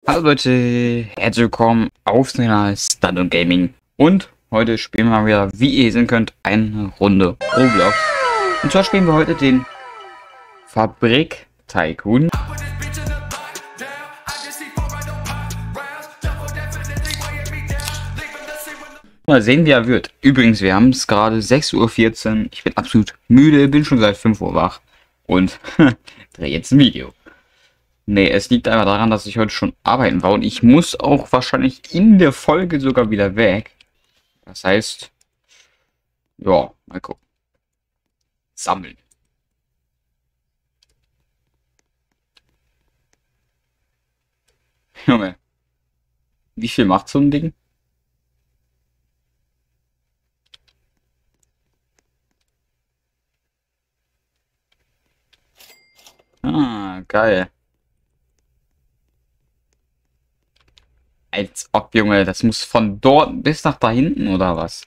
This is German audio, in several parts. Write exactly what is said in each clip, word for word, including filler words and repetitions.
Hallo Leute, herzlich willkommen auf dem Kanal Stun Gaming. Und heute spielen wir mal wieder, wie ihr sehen könnt, eine Runde Roblox. Und zwar spielen wir heute den Fabrik Tycoon. Mal sehen, wie er wird. Übrigens, wir haben es gerade sechs Uhr vierzehn. Ich bin absolut müde, bin schon seit fünf Uhr wach und drehe jetzt ein Video. Nee, es liegt einfach daran, dass ich heute schon arbeiten war und ich muss auch wahrscheinlich in der Folge sogar wieder weg. Das heißt, ja, mal gucken. Sammeln. Junge, wie viel macht so ein Ding? Ah, geil. Als ob, Junge, das muss von dort bis nach da hinten oder was?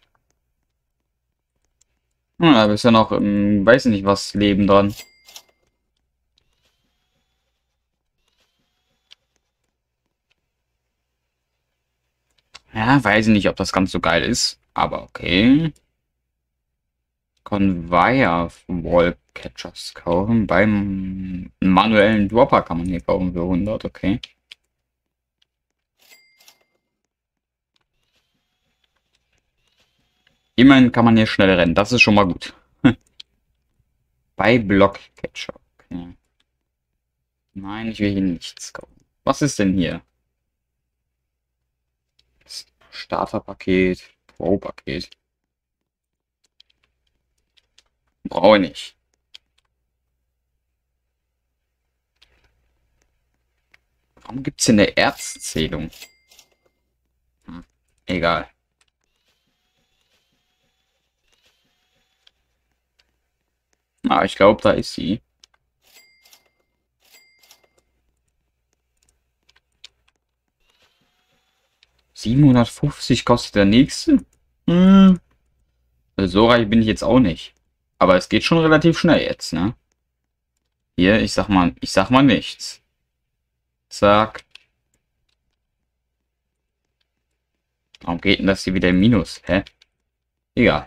Hm, da ist ja noch, ähm, weiß nicht was, Leben dran. Ja, weiß ich nicht, ob das ganz so geil ist, aber okay. Conveyor Wall Catchers kaufen. Beim manuellen Dropper kann man hier kaufen für hundert, okay. Immerhin kann man hier schnell rennen, das ist schon mal gut. Bei Block Catcher, okay. Nein, ich will hier nichts kaufen. Was ist denn hier? Starterpaket, Pro-Paket. Brauche ich nicht. Warum gibt es denn eine Erzzählung? Hm, egal. Ah, ich glaube, da ist sie. siebenhundertfünfzig kostet der nächste? Hm. Also so reich bin ich jetzt auch nicht. Aber es geht schon relativ schnell jetzt, ne? Hier, ich sag mal, ich sag mal nichts. Zack. Warum geht denn das hier wieder im Minus? Hä? Egal.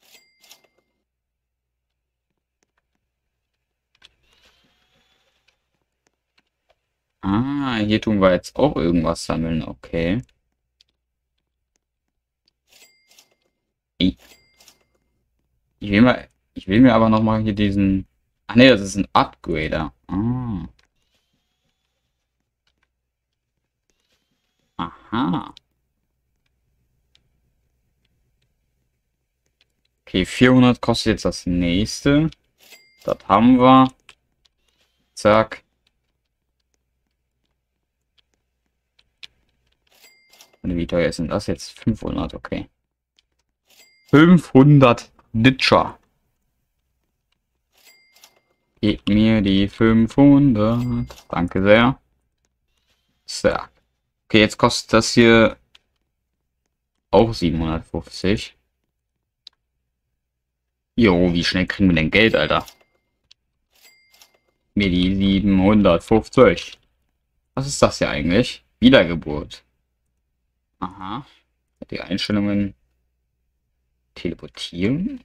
Ah, hier tun wir jetzt auch irgendwas sammeln, okay. Ich will mal, ich will mir aber noch mal hier diesen. Ach ne, das ist ein Upgrader. Ah. Aha. Okay, vierhundert kostet jetzt das nächste. Das haben wir. Zack. Und wie teuer sind das jetzt? fünfhundert, okay. fünfhundert Ditcher. Gib mir die fünfhundert. Danke sehr. Zack. Okay, jetzt kostet das hier auch siebenhundertfünfzig. Jo, wie schnell kriegen wir denn Geld, Alter? Mir die siebenhundertfünfzig. Was ist das hier eigentlich? Wiedergeburt. Aha. Die Einstellungen. Teleportieren.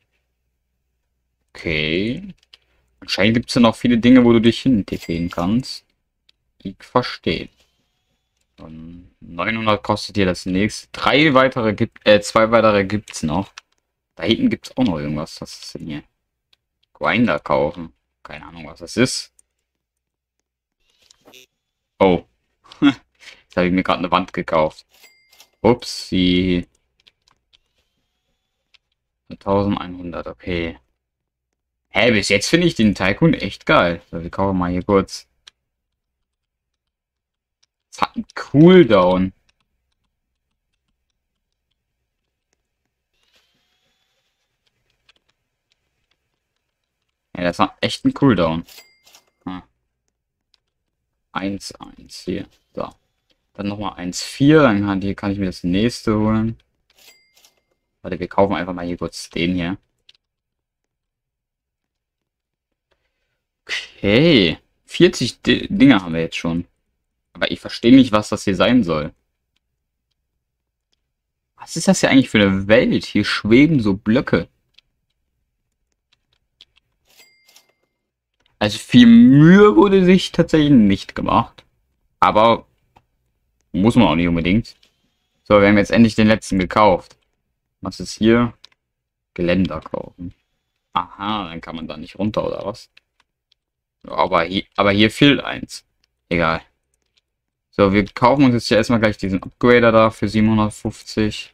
Okay. Anscheinend gibt es ja noch viele Dinge, wo du dich hin tippen kannst. Ich verstehe. Und neunhundert kostet hier das nächste. Drei weitere gibt, äh, zwei weitere gibt es noch. Da hinten gibt es auch noch irgendwas. Was ist denn hier? Grinder kaufen. Keine Ahnung, was das ist. Oh. Jetzt habe ich mir gerade eine Wand gekauft. Upsi. eintausendeinhundert, okay. Hä, bis jetzt finde ich den Tycoon echt geil. So, wir kaufen mal hier kurz. Es hat einen Cooldown. Ja, das hat echt einen Cooldown. Hm. eins, eins hier. So. Dann nochmal eins, vier. Dann kann, hier kann ich mir das nächste holen. Warte, wir kaufen einfach mal hier kurz den hier. Okay. vierzig D Dinger haben wir jetzt schon. Aber ich verstehe nicht, was das hier sein soll. Was ist das hier eigentlich für eine Welt? Hier schweben so Blöcke. Also viel Mühe wurde sich tatsächlich nicht gemacht. Aber muss man auch nicht unbedingt. So, wir haben jetzt endlich den letzten gekauft. Was ist hier? Geländer kaufen. Aha, dann kann man da nicht runter, oder was? Aber hier, aber hier fehlt eins. Egal. So, wir kaufen uns jetzt hier erstmal gleich diesen Upgrader da für siebenhundertfünfzig.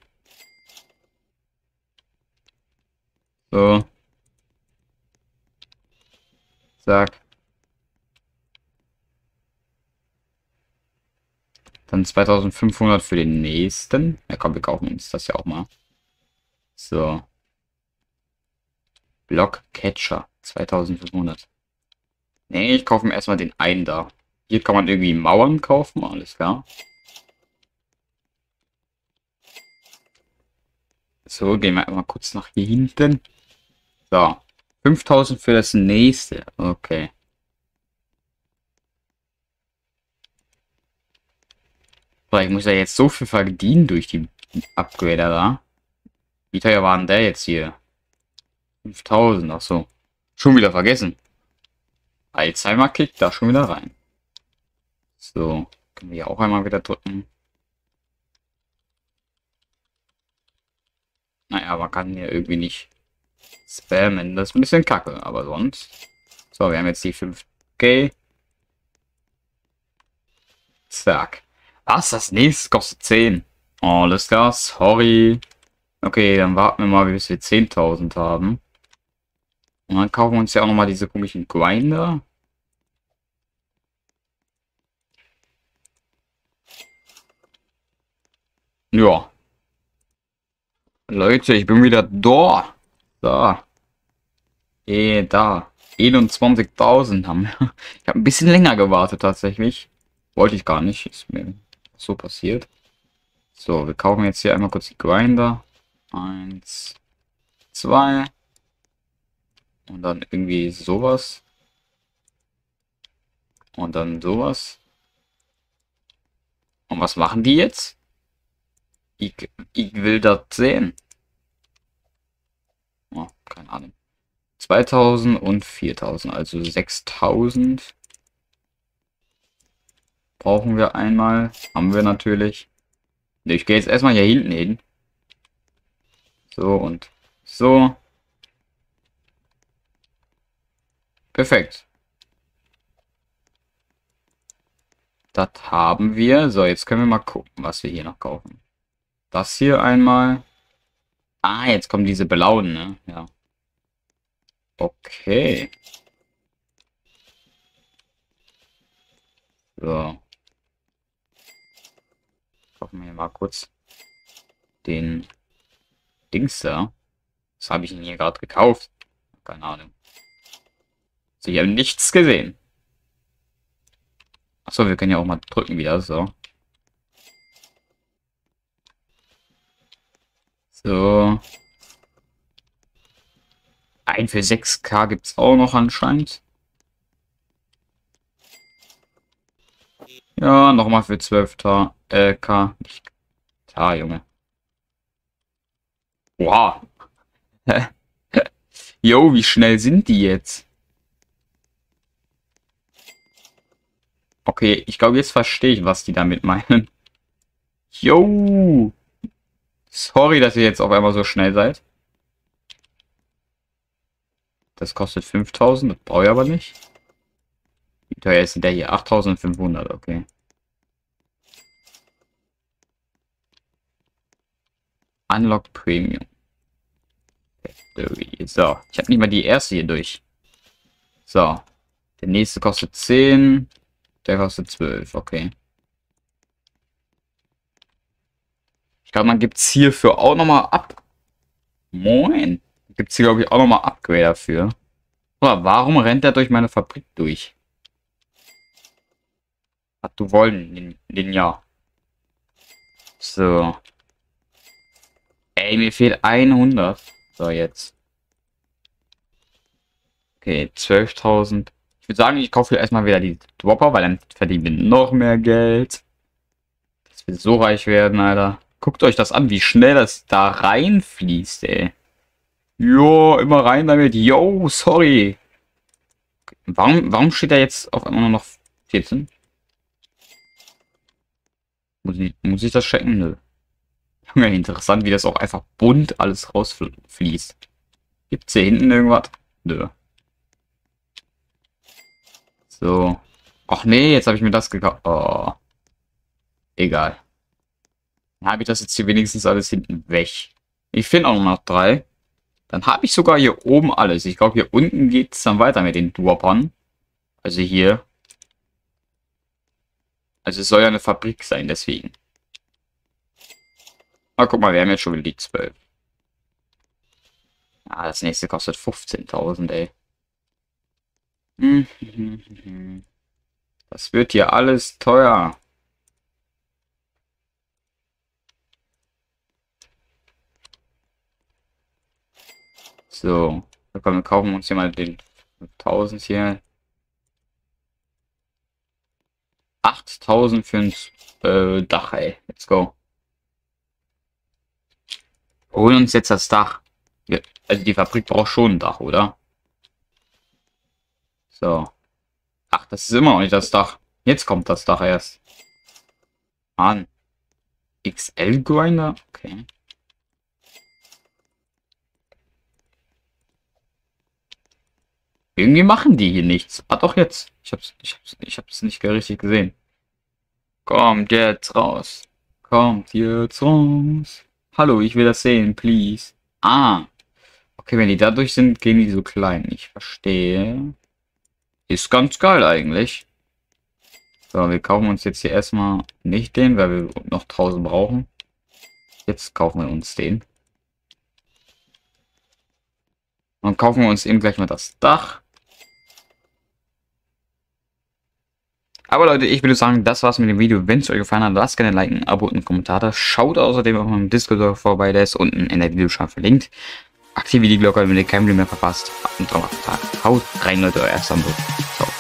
So. Zack. Dann zweitausendfünfhundert für den nächsten. Ja komm, wir kaufen uns das ja auch mal. So. Block Catcher. zweitausendfünfhundert. Nee, ich kaufe mir erstmal den einen da. Hier kann man irgendwie Mauern kaufen, alles klar. So, gehen wir einmal kurz nach hier hinten. So. fünftausend für das nächste. Okay. So, ich muss ja jetzt so viel verdienen durch die Upgrader da. Wie teuer war denn der jetzt hier? fünftausend, ach so. Schon wieder vergessen. Alzheimer kickt da schon wieder rein. So, können wir hier auch einmal wieder drücken. Naja, man kann hier irgendwie nicht spammen. Das ist ein bisschen kacke, aber sonst. So, wir haben jetzt die fünf K. Zack. Was? Das nächste kostet zehn. Oh, alles klar, sorry. Okay, dann warten wir mal, bis wir zehntausend haben. Und dann kaufen wir uns ja auch nochmal diese komischen Grinder. Ja. Leute, ich bin wieder da. Da. Eh, da. einundzwanzigtausend haben wir. Ich habe ein bisschen länger gewartet tatsächlich. Wollte ich gar nicht. Ist mir so passiert. So, wir kaufen jetzt hier einmal kurz die Grinder. Eins, zwei. Und dann irgendwie sowas. Und dann sowas. Und was machen die jetzt? Ich, ich will das sehen. Oh, keine Ahnung. zweitausend und viertausend, also sechstausend. Brauchen wir einmal. Haben wir natürlich. Ich gehe jetzt erstmal hier hinten hin. So und so. Perfekt. Das haben wir. So, jetzt können wir mal gucken, was wir hier noch kaufen. Das hier einmal. Ah, jetzt kommen diese blauen, ne? Ja. Okay. So. Kaufen wir hier mal kurz den Dings da. Was habe ich denn hier gerade gekauft? Keine Ahnung. Also ich habe nichts gesehen. Achso, wir können ja auch mal drücken wieder. So. So. Ein für sechs K gibt es auch noch anscheinend. Ja, nochmal für zwölf K. Äh, K. Nicht K, Junge. Wow. Jo, wie schnell sind die jetzt? Okay, ich glaube, jetzt verstehe ich, was die damit meinen. Jo. Sorry, dass ihr jetzt auf einmal so schnell seid. Das kostet fünftausend, das brauche ich aber nicht. Wie teuer ist denn der hier? achttausendfünfhundert, okay. Unlock Premium. So, ich habe nicht mal die erste hier durch. So, der nächste kostet zehn, der kostet zwölf, okay. Ich glaube, man gibt es hierfür auch nochmal ab. Moin. Gibt es hier, glaube ich, auch nochmal Upgrade dafür. Oder warum rennt er durch meine Fabrik durch? Hat du wollen, Ninja. So. Ey, mir fehlt hundert. So, jetzt. Okay, zwölftausend. Ich würde sagen, ich kaufe erstmal wieder die Dropper, weil dann verdienen wir noch mehr Geld. Dass wir so reich werden, Alter. Guckt euch das an, wie schnell das da reinfließt, ey. Jo, immer rein damit. Yo, sorry. Warum, warum steht da jetzt auf einmal nur noch vierzehn? Muss ich, muss ich das checken? Nö. Ja, interessant, wie das auch einfach bunt alles rausfließt. Gibt es hier hinten irgendwas? Nö. So. Ach nee, jetzt habe ich mir das gekauft. Oh. Egal. Dann habe ich das jetzt hier wenigstens alles hinten weg. Ich finde auch noch drei. Dann habe ich sogar hier oben alles. Ich glaube, hier unten geht es dann weiter mit den Droppern. Also hier. Also es soll ja eine Fabrik sein, deswegen. Ah, guck mal, wir haben jetzt schon wieder die zwölf. Ah, das nächste kostet fünfzehntausend, ey. Das wird hier alles teuer. So, da kommen wir kaufen uns hier mal den tausend hier. achttausend für ein äh, Dach, ey. Let's go. Holen uns jetzt das Dach. Ja, also die Fabrik braucht schon ein Dach, oder? So. Ach, das ist immer noch nicht das Dach. Jetzt kommt das Dach erst. Mann. X L-Grinder? Okay. Irgendwie machen die hier nichts. Ah, doch jetzt. Ich hab's, ich hab's, ich hab's nicht richtig gesehen. Kommt jetzt raus. Kommt jetzt raus. Hallo, ich will das sehen, please. Ah. Okay, wenn die dadurch sind, gehen die so klein. Ich verstehe. Ist ganz geil eigentlich. So, wir kaufen uns jetzt hier erstmal nicht den, weil wir noch tausend brauchen. Jetzt kaufen wir uns den. Dann kaufen wir uns eben gleich mal das Dach. Aber Leute, ich würde sagen, das war's mit dem Video. Wenn es euch gefallen hat, lasst gerne ein Like, ein Abo und einen Kommentar da. Schaut außerdem auf meinem Discord vorbei, der ist unten in der Videobeschreibung verlinkt. Aktiviert die Glocke, wenn ihr kein Video mehr verpasst. Und drauf Tag. Haut rein, Leute, euer Sambo. Ciao.